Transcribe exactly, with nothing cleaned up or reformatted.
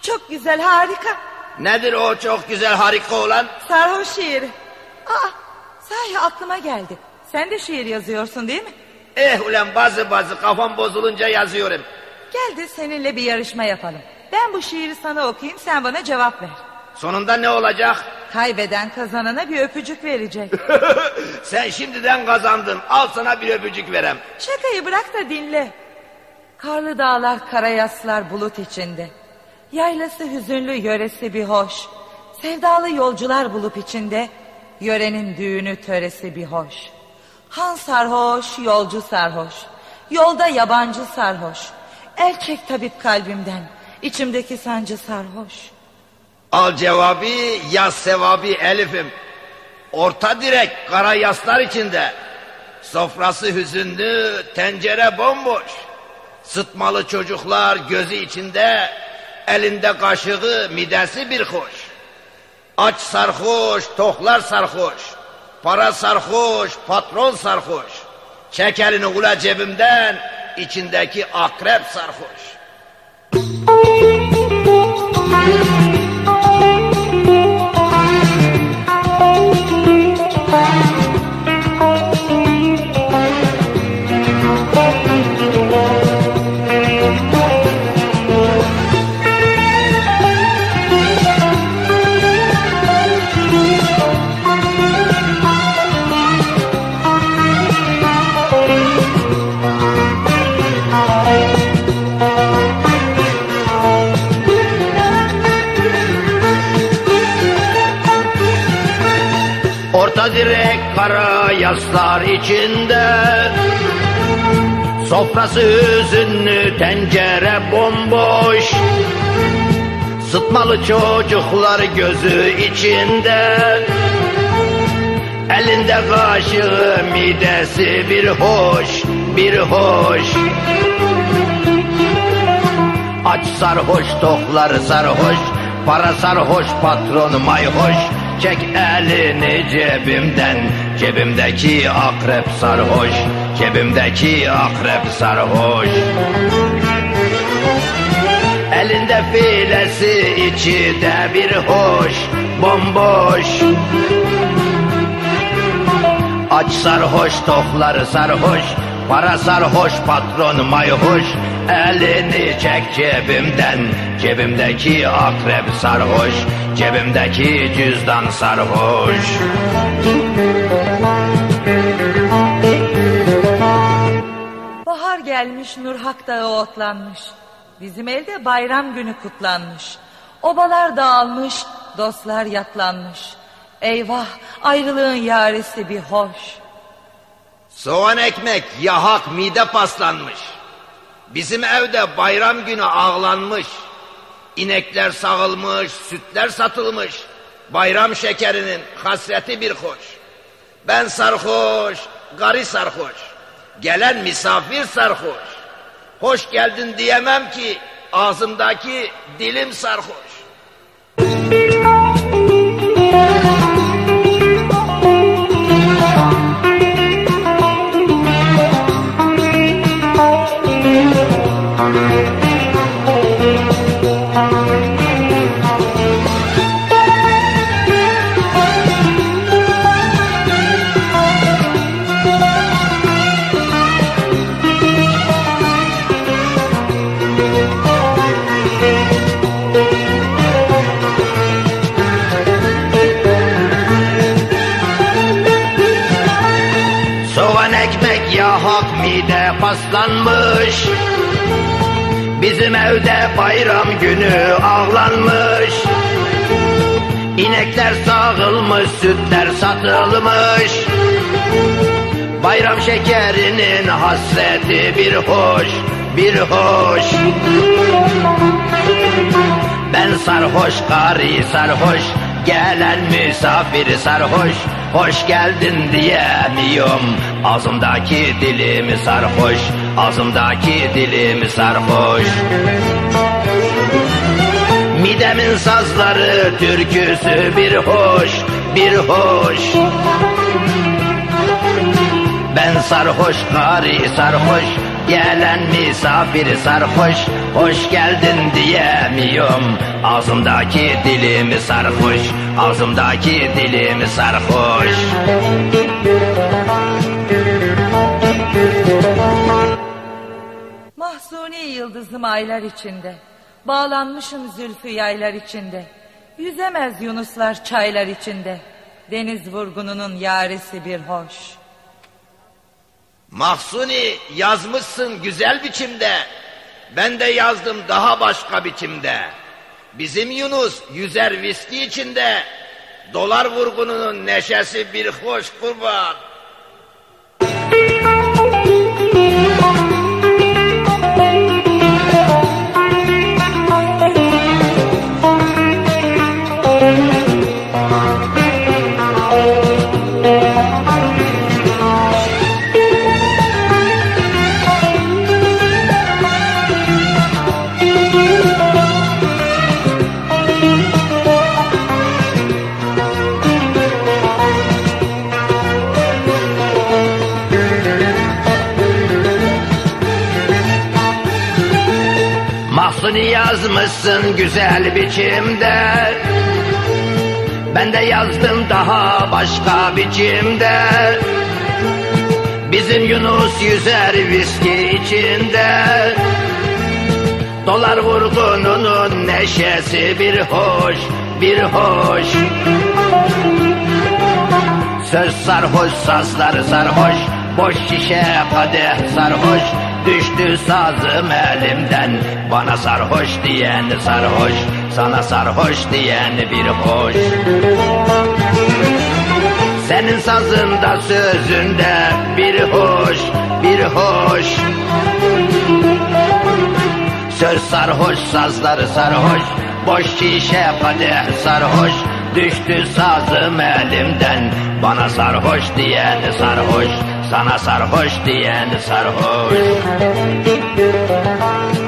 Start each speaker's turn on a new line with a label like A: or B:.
A: çok güzel, harika.
B: Nedir o çok güzel, harika olan?
A: Sarhoş şiiri. Aa, sahi aklıma geldi. Sen de şiir yazıyorsun değil mi?
B: Eh ulan, bazı bazı kafam bozulunca yazıyorum.
A: Gel de seninle bir yarışma yapalım. Ben bu şiiri sana okuyayım, sen bana cevap ver.
B: Sonunda ne olacak?
A: Kaybeden kazanana bir öpücük verecek.
B: Sen şimdiden kazandın, al sana bir öpücük verem.
A: Şakayı bırak da dinle. Karlı dağlar, kara yaslar bulut içinde. Yaylası hüzünlü, yöresi bir hoş. Sevdalı yolcular bulup içinde. Yörenin düğünü, töresi bir hoş. Han sarhoş, yolcu sarhoş. Yolda yabancı sarhoş. El çek tabip kalbimden, içimdeki sancı sarhoş.
B: Al cevabı, yaz sevabı Elif'im. Orta direk kara yaslar içinde. Sofrası hüzünlü, tencere bomboş. Sıtmalı çocuklar gözü içinde. Elinde kaşığı, midesi bir hoş. Aç sarhoş, toklar sarhoş. Para sarhoş, patron sarhoş. Çek elini ula cebimden, içindeki akrep sarhoş. Orta direk kara yaslar içinde. Sofrası hüzünlü, tencere bomboş. Sıtmalı çocuklar gözü içinde. Elinde kaşığı, midesi bir hoş, bir hoş. Aç sarhoş, toklar sarhoş. Para sarhoş, patron mayhoş. Çek elini cebimden, cebimdeki akrep sarhoş. Cebimdeki akrep sarhoş. Elinde filesi, içi de bir hoş, bomboş. Aç sarhoş, toklar sarhoş. Para sarhoş, patron mayhoş. Elini çek cebimden, cebimdeki akrep sarhoş. Cebimdeki cüzdan sarhoş.
A: Bahar gelmiş, Nurhak Dağı otlanmış. Bizim elde bayram günü kutlanmış. Obalar dağılmış, dostlar yatlanmış. Eyvah, ayrılığın yarisi bir hoş.
B: Soğan ekmek, yahak mide paslanmış. Bizim evde bayram günü ağlanmış. İnekler sağılmış, sütler satılmış. Bayram şekerinin hasreti bir hoş. Ben sarhoş, gari sarhoş. Gelen misafir sarhoş. Hoş geldin diyemem ki, ağzımdaki dilim sarhoş. Yahak mide paslanmış. Bizim evde bayram günü ağlanmış. İnekler sağılmış, sütler satılmış. Bayram şekerinin hasreti bir hoş, bir hoş. Ben sarhoş, gari sarhoş. Gelen misafir sarhoş. Hoş geldin diyemiyorum. Ağzımdaki dilimi sarhoş. Ağzımdaki dilimi sarhoş. Midemin sazları türküsü bir hoş, bir hoş. Ben sarhoş, gari sarhoş. Gelen misafir sarhoş, hoş geldin diyemiyorum. Ağzımdaki dilim sarhoş, ağzımdaki dilim sarhoş.
A: Mahzuni yıldızım aylar içinde, bağlanmışım zülfü yaylar içinde. Yüzemez yunuslar çaylar içinde, deniz vurgununun yarisi bir hoş.
B: Mahzuni yazmışsın güzel biçimde, ben de yazdım daha başka biçimde. Bizim Yunus yüzer viski içinde, dolar vurgununun neşesi bir hoş kurban. Mahzuni yazmışsın güzel biçimde, ben de yazdım daha başka biçimde. Bizim Yunus yüzer viski içinde, dolar vurgununun neşesi bir hoş, bir hoş. Söz sarhoş, sazlar sarhoş, boş şişe kadeh sarhoş. Düştü sazım elimden, bana sarhoş diyen sarhoş, sana sarhoş diyen bir hoş. Senin sazında sözünde bir hoş, bir hoş. Söz sarhoş, sazları sarhoş, boş şişe kadeh sarhoş. Düştü sazım elimden, bana sarhoş diyen sarhoş, sana sarhoş diyen sarhoş.